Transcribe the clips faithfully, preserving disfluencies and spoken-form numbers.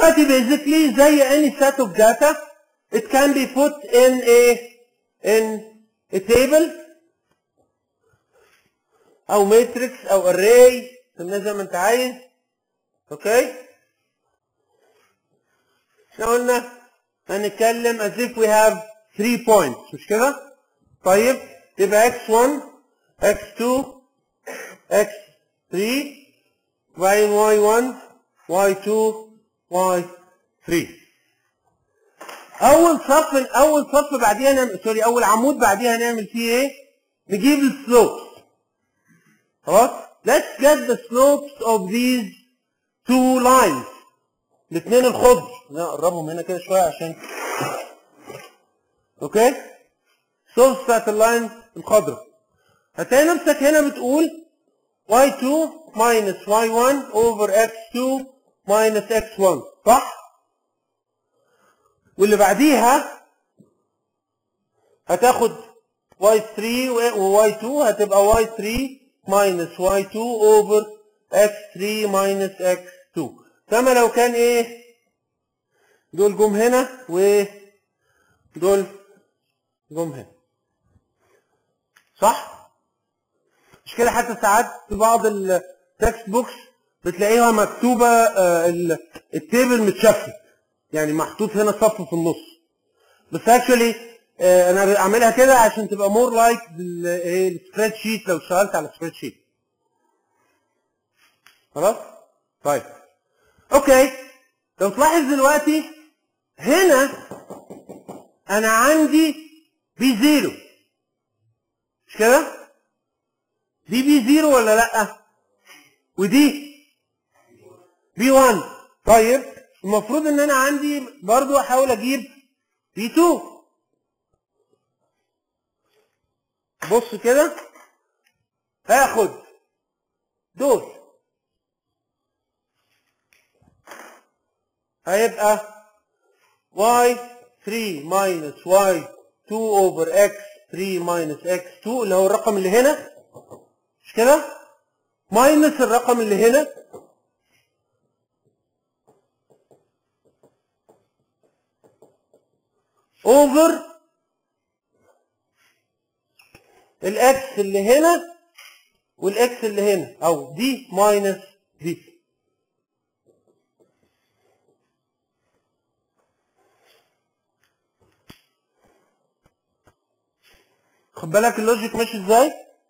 دلوقتي basically زي any set of data it can be put in a in a table او matrix او array سميها زي ما انت عايز. اوكي احنا قلنا هنتكلم as if we have three points مش كده؟ طيب يبقى إكس واحد إكس اتنين إكس تلاتة وبعدين واي واحد واي اتنين واي تلاتة. اول صف اول صف بعديها نعمل سوري اول عمود بعديها نعمل فيه ايه؟ نجيب السلوبس. خلاص؟ let's get the slopes of these two lines. الاثنين الخضر نقربهم هنا كده شويه عشان اوكي؟ slopes بتاعت اللاين الخضراء. هتلاقي نفسك هنا بتقول واي اتنين minus واي واحد over إكس اتنين minus إكس واحد صح؟ واللي بعديها هتاخد واي تلاتة وواي اتنين هتبقى واي تلاتة minus واي اتنين over إكس تلاتة minus إكس اتنين. كما لو كان ايه؟ دول جم هنا ودول جم هنا. صح؟ مش كده حتى ساعات في بعض التكست بوكس بتلاقيها مكتوبه التيبل متشفت يعني محطوط هنا صف في النص. بس اكشولي انا بعملها كده عشان تبقى مور لايك السبريد شيت لو اشتغلت على السبريد شيت. خلاص؟ طيب. اوكي لو تلاحظ دلوقتي هنا انا عندي بي زيرو مش كده؟ دي بي زيرو ولا لا؟ ودي بي واحد. طيب المفروض ان انا عندي برضو احاول اجيب بي اتنين. بص كده هاخد دول هيبقى واي تلاتة minus واي اتنين over إكس تلاتة minus إكس اتنين اللي هو الرقم اللي هنا مش كده؟ ماينس الرقم اللي هنا over الاكس اللي هنا والاكس اللي هنا او دي ماينس دي. خد بالك اللوجيك ماشي ازاي؟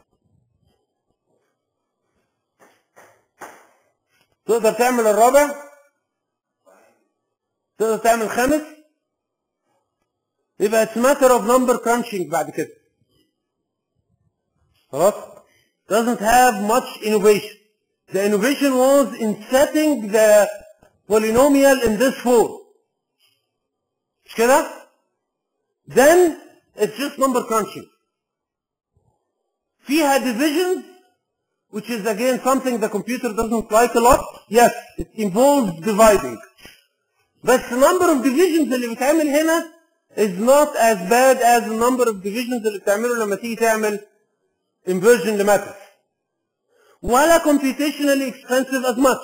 تقدر تعمل الرابع؟ تقدر تعمل الخامس؟ يبقى it's matter of number crunching بعد كده. خلاص؟ doesn't have much innovation. The innovation was in setting the polynomial in this form. مش كده؟ Then it's just number crunching. فيها divisions which is again something the computer doesn't like a lot. Yes, it involves dividing. بس number of divisions اللي بتعمل هنا is not as bad as the number of divisions اللي بتعمله لما تيجي تعمل inversion لماتريكس. ولا computationally expensive as much.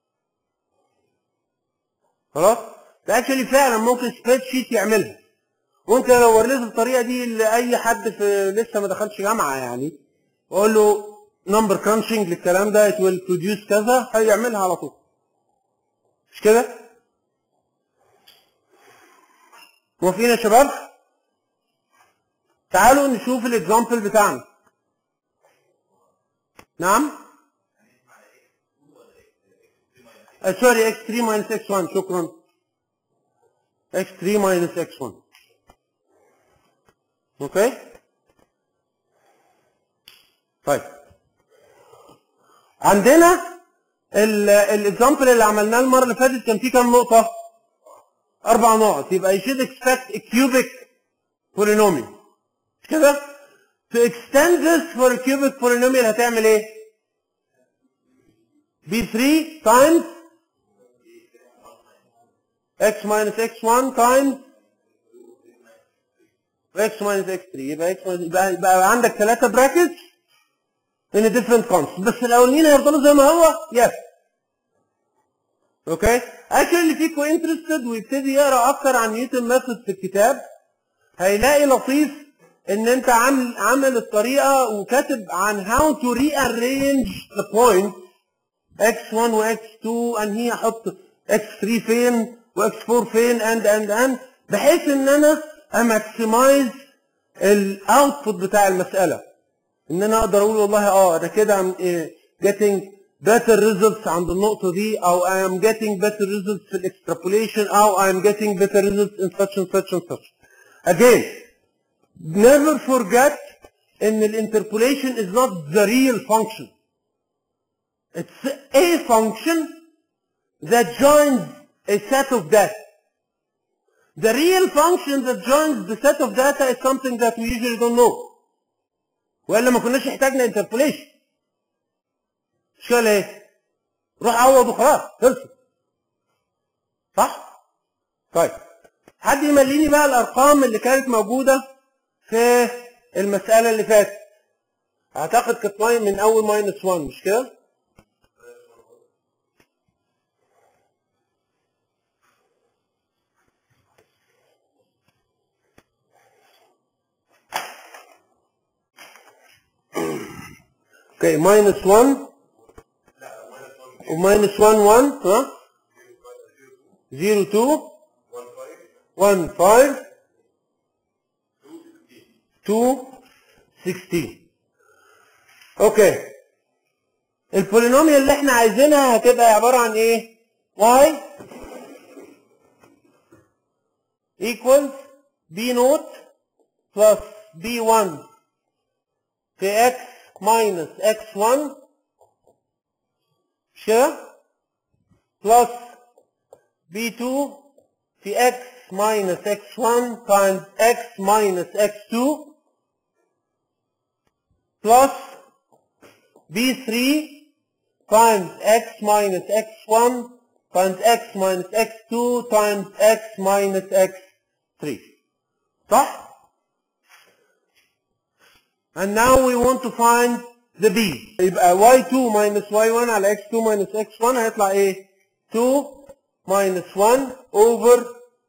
خلاص؟ ده actually فعلا ممكن سبريد شيت يعملها. ممكن لو وريت الطريقه دي لاي حد في لسه ما دخلش جامعه يعني واقول له نمبر كرانشنج للكلام ده it will produce كذا هيعملها على طول. مش كده؟ موافقين يا شباب؟ تعالوا نشوف الاكزامبل بتاعنا. نعم؟ سوري إكس تلاتة minus إكس واحد شكرا. إكس تلاتة minus إكس واحد. اوكي؟ طيب. عندنا الاكزامبل اللي عملناه المره اللي فاتت كان فيه كام نقطه؟ اربع نقط. يبقى you should expect a cubic polynomial. مش كده؟ To extend this for a cubic polynomial هتعمل ايه؟ بي ثلاثة times x minus إكس واحد times x minus إكس ثلاثة. يبقى x minus يبقى, يبقى عندك ثلاثة براكتس in a different constant. بس الاولين هيفضلوا زي ما هو؟ yes. اوكي؟ اكشلي اللي فيكم انترستد ويبتدي يقرا اكتر عن نيوتن ميثود في الكتاب هيلاقي لطيف ان انت عامل عامل الطريقه وكاتب عن how to rearrange the point إكس واحد و إكس اتنين انهي احط إكس تلاتة فين و إكس أربعة فين and and and بحيث ان انا اماكسمايز الاوتبوت بتاع المساله. ان انا اقدر اقول والله اه انا كده ام getting better results عند النقطه دي او I am getting better results في الاكسترابوليشن او I am getting better results in such and such and such. Again, never forget ان الانتربوليشن is not the real function. It's a function that joins a set of data. The real function that joins the set of data is something that we usually don't know. والا ما كناش احتاجنا انتربوليشن. مش كده ايه؟ روح عوض وخلاص خلصت. صح؟ طيب حد يمليني بقى الارقام اللي كانت موجوده في المساله اللي فاتت. اعتقد كانت من اول ماينس واحد مش كده؟ اوكي ماينس واحد وماينس واحد واحد ها صفر اتنين واحد خمسة اتنين ستاشر. اوكي البولينوميال اللي احنا عايزينها هتبقى عباره عن ايه؟ y equals b نوت plus b واحد في x minus x واحد كده plus b اتنين في x minus x واحد times x minus x اتنين plus b ثلاثة times x minus x واحد times x minus x اتنين times x minus x ثلاثة. صح؟ And now we want to find the b. يبقى y اتنين minus y واحد على x اتنين minus x واحد هيطلع ايه؟ اتنين minus واحد over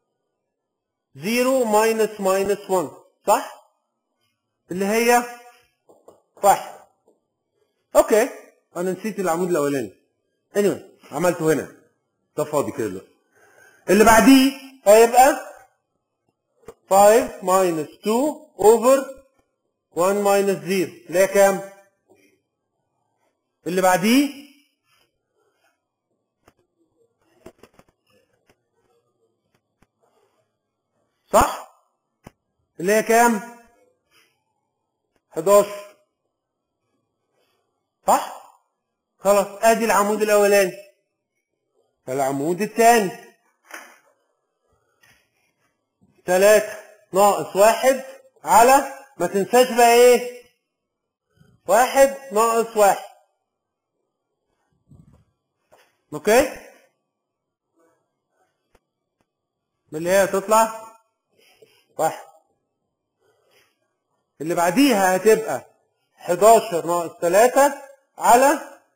صفر minus minus واحد. صح؟ اللي هي واحد. اوكي انا نسيت العمود الاولاني. anyway عملته هنا. ده فاضي كده دلوقتي. اللي بعديه هيبقى خمسة minus اتنين over واحد minus صفر اللي هي كام؟ اللي بعديه صح؟ اللي هي كام؟ حداشر. صح؟ خلاص ادي العمود الاولاني. العمود الثاني تلاتة ناقص واحد على ما تنساش بقى ايه؟ واحد ناقص واحد. اوكي؟ اللي هي هتطلع واحد. اللي بعديها هتبقى حداشر ناقص تلاتة على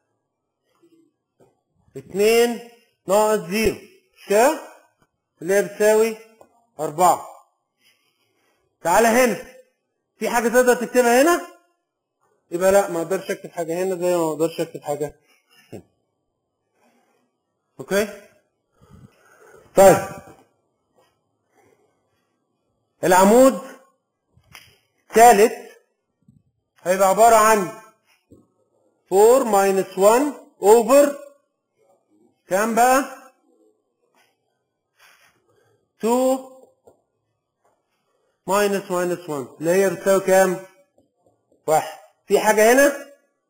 اتنين ناقص صفر مش كده؟ اللي هي بتساوي أربعة. تعالى هنا في حاجة تقدر تكتبها هنا؟ يبقى لا ما اقدرش اكتب حاجة هنا زي ما ما اقدرش اكتب حاجة هنا. اوكي؟ طيب العمود الثالث هيبقى عبارة عن أربعة minus واحد over كام بقى؟ اتنين minus minus واحد اللي هي بتساوي كام؟ واحد. في حاجة هنا؟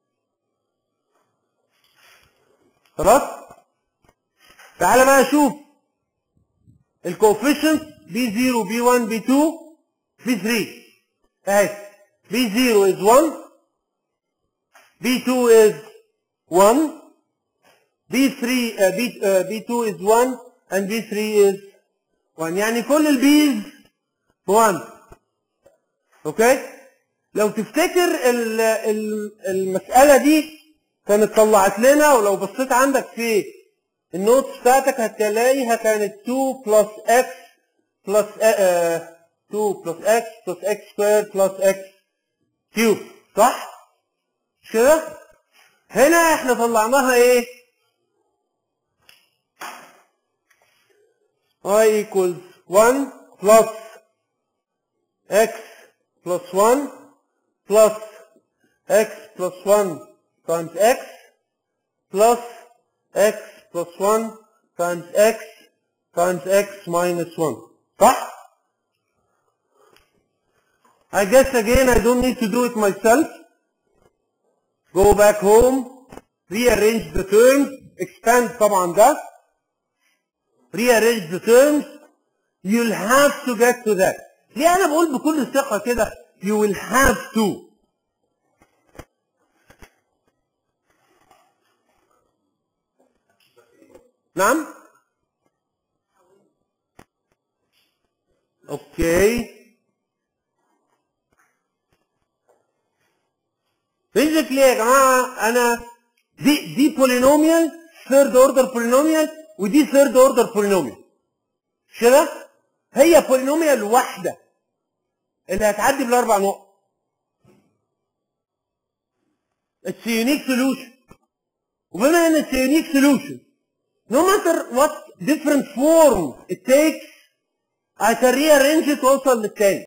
خلاص؟ تعالى بقى شوف الكوفيشنت بي صفر بي واحد بي اتنين بي ثلاثة اهي. بي صفر is واحد بي اتنين is واحد بي ثلاثة uh, بي uh, بي اتنين is واحد and بي ثلاثة is واحد يعني كل البيز واحد. اوكي؟ لو تفتكر ال ال المسألة دي كانت طلعت لنا ولو بصيت عندك في النوتس بتاعتك هتلاقيها كانت two plus x plus uh, two plus x plus x squared plus x cube صح؟ مش كده؟ هنا احنا طلعناها ايه؟ y equals one plus x plus one plus x plus one times x plus x plus one times x times x minus one صح؟ I guess again I don't need to do it myself. Go back home, rearrange the terms, expand طبعا ده, rearrange the terms, you'll have to get to that. ليه أنا بقول بكل ثقة كده you will have to. نعم؟ اوكي. basically يا جماعة أنا دي دي polynomial third order polynomial ودي third order polynomial. مش كده؟ هي polynomial واحدة اللي هتعدي بالأربع نقط. It's a unique solution. وبما إن it's a unique solution, no matter what different form it takes, I can rearrange it وأوصل للتاني.